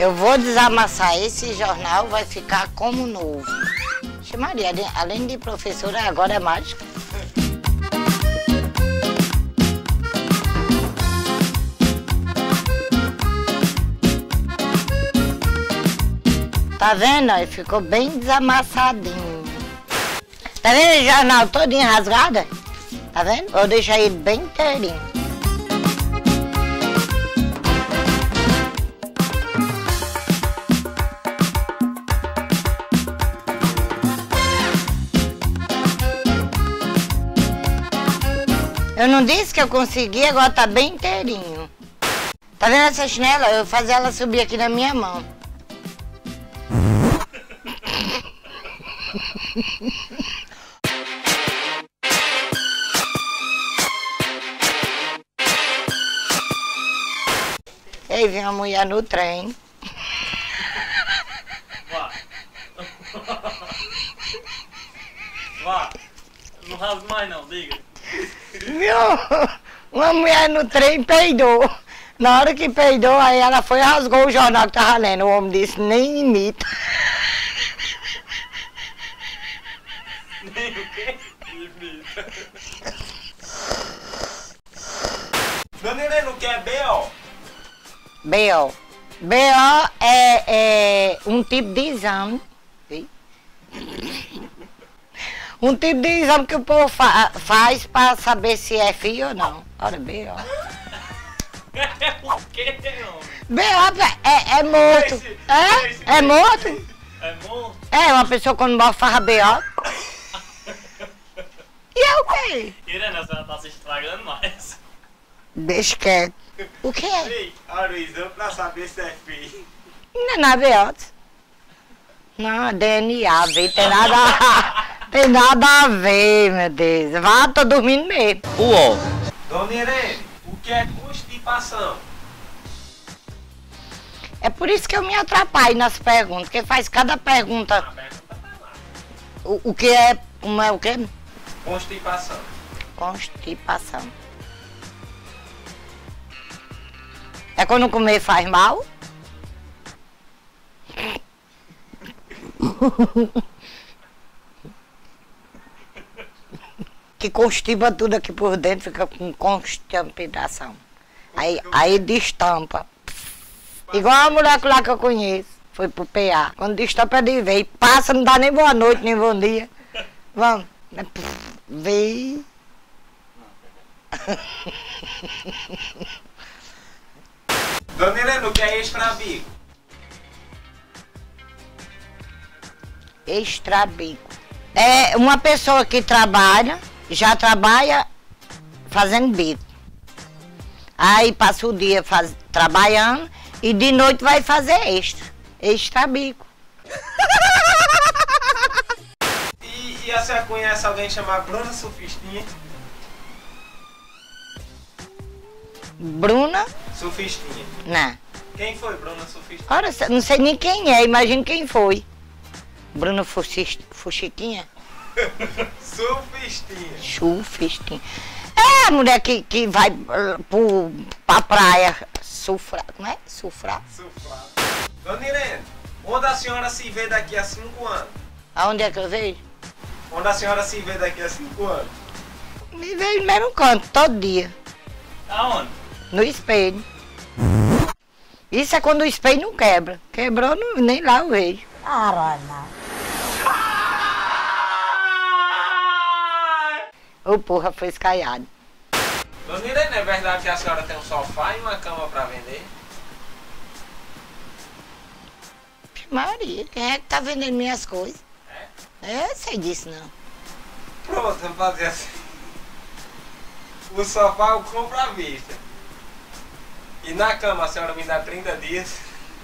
Eu vou desamassar esse jornal, vai ficar como novo. Maria, além de professora, agora é mágica. Tá vendo? Aí ficou bem desamassadinho. Tá vendo o jornal todinho rasgado? Tá vendo? Vou deixar ele bem inteirinho. Eu não disse que eu consegui, agora tá bem inteirinho. Tá vendo essa chinela? Eu vou fazer ela subir aqui na minha mão. Ei, vem uma mulher no trem. Vá. Não rasga mais não, diga. Viu? Uma mulher no trem peidou. Na hora que peidou, aí ela foi e rasgou o jornal que tava lendo. O homem disse, nem imita. Nem o quê? Imita. Dona Irene, o que é B.O.? B.O. B.O. é um tipo de exame. Sim? Um tipo de exame que o povo faz para saber se é filho ou não. Olha, B.O. O quê, homem? B.O. é morto. É morto? É morto? É, uma pessoa quando morre faz B.O. E é o quê? Irene, a senhora tá se estragando mais. Deixa quieto. O que é? Ei, olha o exame pra saber se é filho. Não é nada B.O. Não, DNA, tem nada a ver, meu Deus. Vá, tô dormindo mesmo. Uou! Dona Irene, o que é constipação? É por isso que eu me atrapalho nas perguntas, porque faz cada pergunta. A pergunta tá lá. O que é. Como é o quê? Constipação. Constipação. É quando comer faz mal? Que constipa tudo aqui por dentro, fica com constipação. Aí destampa. Igual a mulher lá que eu conheço, foi pro PA. Quando destampa é de vez, passa, não dá nem boa noite, nem bom dia. Vamos. Vem. Dona Irene, o que é extrabico? Extrabico. É uma pessoa que trabalha, já trabalha fazendo bico. Aí passa o dia trabalhando e de noite vai fazer extrabico. E a senhora conhece alguém chamado Bruna Sufistinha? Bruna? Sufistinha. Não. Quem foi Bruna Sufistinha? Ora, não sei nem quem é, imagina quem foi. Bruna Fuxiquinha? Sufistinha. Chufistinha. É a mulher que vai pra praia sufrar. Como é? Sufrar? Sufrado. Dona Irene, onde a senhora se vê daqui a 5 anos? Aonde é que eu vejo? Onde a senhora se vê daqui a 5 anos? Me vejo no mesmo canto, todo dia. Aonde? No espelho. Isso é quando o espelho não quebra. Quebrou, nem lá eu vejo. O porra foi escaiado. Dona Irene, é verdade que a senhora tem um sofá e uma cama pra vender? Maria, quem é que tá vendendo minhas coisas? Eu sei disso não. Pronto, vamos fazer assim. O sofá eu compro à vista. E na cama a senhora me dá 30 dias.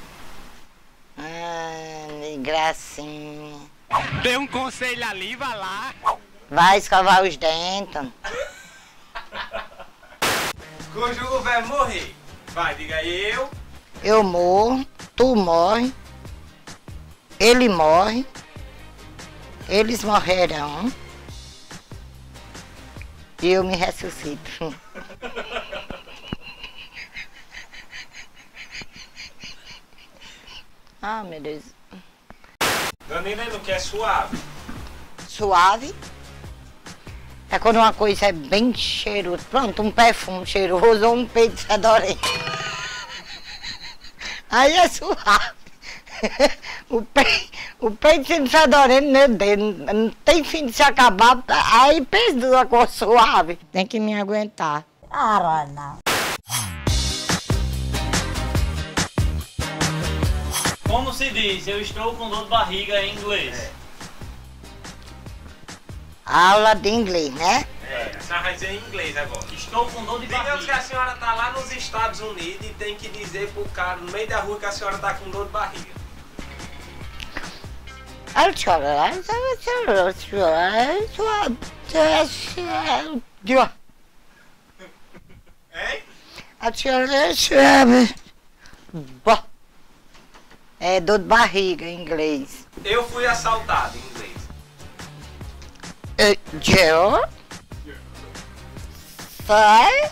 Gracinha. Dê um conselho ali, vai lá. Vai escovar os dentes. Conjuga o verbo morrer. Vai, diga aí eu. Eu morro, tu morre, ele morre, eles morrerão e eu me ressuscito. Ah, meu Deus. Danilo, que é suave. Suave. É quando uma coisa é bem cheirosa. Pronto, um perfume cheiroso ou um peito fedorento. Aí é suave. O peito sendo fedorento, meu Deus, não tem fim de se acabar. Aí pensa uma coisa suave. Tem que me aguentar. Ah, não. Como se diz, eu estou com dor de barriga em inglês? Aula de inglês, né? A senhora vai dizer em inglês agora. Estou com dor de Digamos que barriga. a senhora tá lá nos Estados Unidos e tem que dizer pro cara no meio da rua que a senhora tá com dor de barriga. Hein? É dor de barriga em inglês. Eu fui assaltado em inglês. Joe? Foi?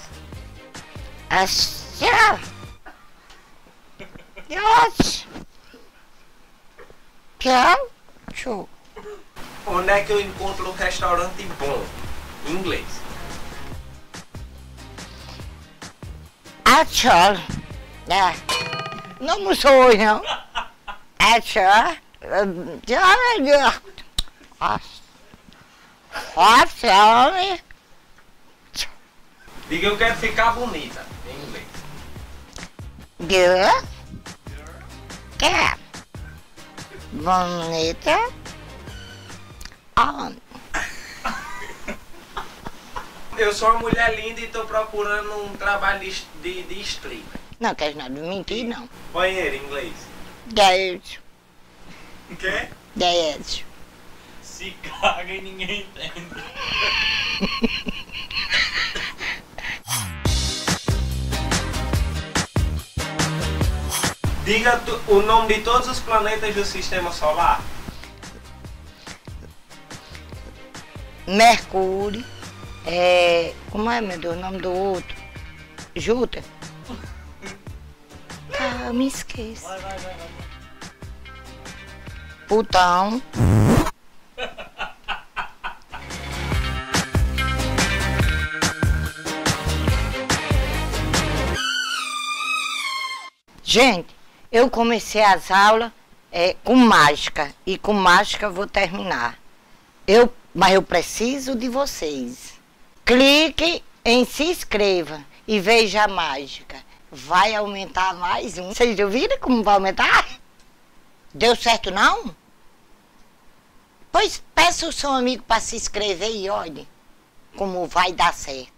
Achou? Yes. Show. Onde é que eu encontro um restaurante bom? Em inglês. Achou? É. Não almoçou hoje, não. Achou? Diga eu quero ficar bonita em inglês. Girl? Cat. Bonita. On. Eu sou uma mulher linda e tô procurando um trabalho de stripper. Não quer nada mentir, não. Banheiro em inglês. 10. O quê? 10. Se caga e ninguém entende. Diga o nome de todos os planetas do sistema solar. Mercúrio. Como é, meu Deus, o nome do outro? Júpiter. Ah, eu me esqueço. Vai. Plutão. Gente, eu comecei as aulas com mágica e com mágica vou terminar. Mas eu preciso de vocês. Clique em se inscreva e veja a mágica. Vai aumentar mais um. Vocês ouviram como vai aumentar? Deu certo não? Pois peça o seu amigo para se inscrever e olhe como vai dar certo.